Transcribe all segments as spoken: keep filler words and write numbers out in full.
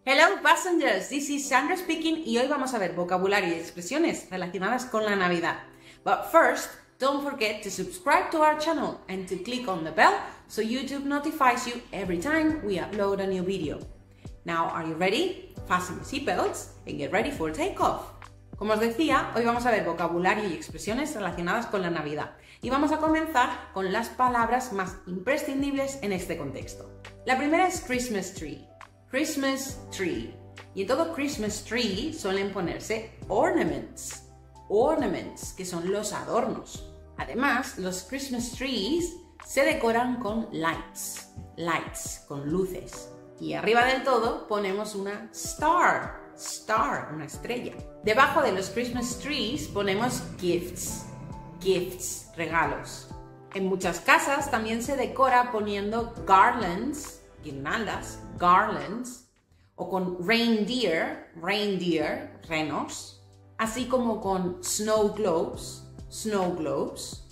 Hello passengers, this is Sandra speaking y hoy vamos a ver vocabulario y expresiones relacionadas con la Navidad. But first, don't forget to subscribe to our channel and to click on the bell so YouTube notifies you every time we upload a new video. Now, are you ready? Fasten your seatbelts and get ready for takeoff. Como os decía, hoy vamos a ver vocabulario y expresiones relacionadas con la Navidad y vamos a comenzar con las palabras más imprescindibles en este contexto. La primera es Christmas tree. Christmas tree. Y en todo Christmas tree suelen ponerse ornaments. Ornaments, que son los adornos. Además, los Christmas trees se decoran con lights. Lights, con luces. Y arriba del todo ponemos una star. Star, una estrella. Debajo de los Christmas trees ponemos gifts. Gifts, regalos. En muchas casas también se decora poniendo garlands, guirnaldas, garlands, o con reindeer, reindeer, renos, así como con snow globes, snow globes,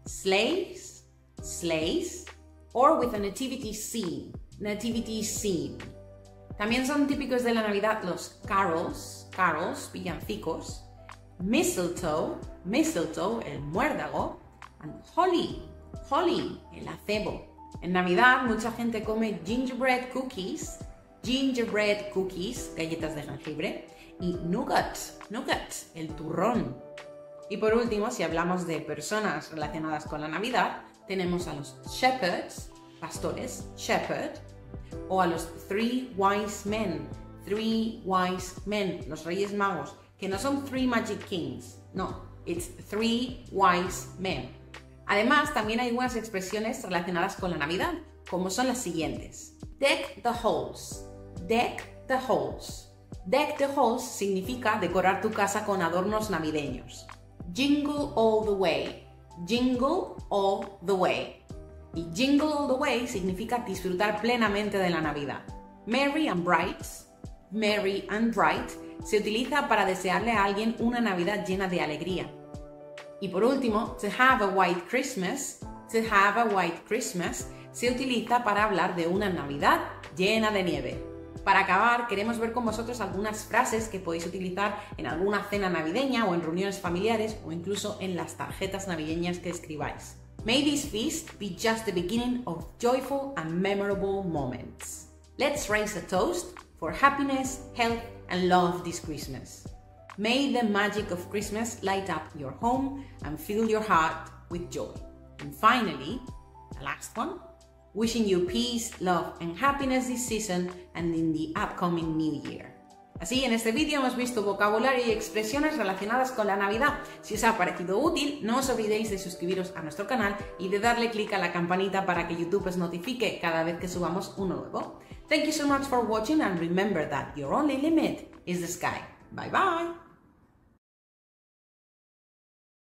sleighs, sleighs, or with a nativity scene, nativity scene. También son típicos de la Navidad los carols, carols, villancicos, mistletoe, mistletoe, el muérdago, and holly, holly, el acebo. En Navidad mucha gente come gingerbread cookies, gingerbread cookies, galletas de jengibre, y nougat, nougat, el turrón. Y por último, si hablamos de personas relacionadas con la Navidad, tenemos a los shepherds, pastores, shepherd, o a los three wise men, three wise men, los reyes magos, que no son three magic kings, no, it's three wise men. Además, también hay algunas expresiones relacionadas con la Navidad, como son las siguientes. Deck the halls. Deck the halls. Deck the halls significa decorar tu casa con adornos navideños. Jingle all the way. Jingle all the way. Y jingle all the way significa disfrutar plenamente de la Navidad. Merry and bright. Merry and bright se utiliza para desearle a alguien una Navidad llena de alegría. Y por último, to have a white Christmas, to have a white Christmas, se utiliza para hablar de una Navidad llena de nieve. Para acabar, queremos ver con vosotros algunas frases que podéis utilizar en alguna cena navideña o en reuniones familiares o incluso en las tarjetas navideñas que escribáis. May this feast be just the beginning of joyful and memorable moments. Let's raise a toast for happiness, health, and love this Christmas. May the magic of Christmas light up your home and fill your heart with joy. And finally, the last one, wishing you peace, love and happiness this season and in the upcoming new year. Así, en este vídeo hemos visto vocabulario y expresiones relacionadas con la Navidad. Si os ha parecido útil, no os olvidéis de suscribiros a nuestro canal y de darle clic a la campanita para que YouTube os notifique cada vez que subamos uno nuevo. Thank you so much for watching and remember that your only limit is the sky. Bye bye!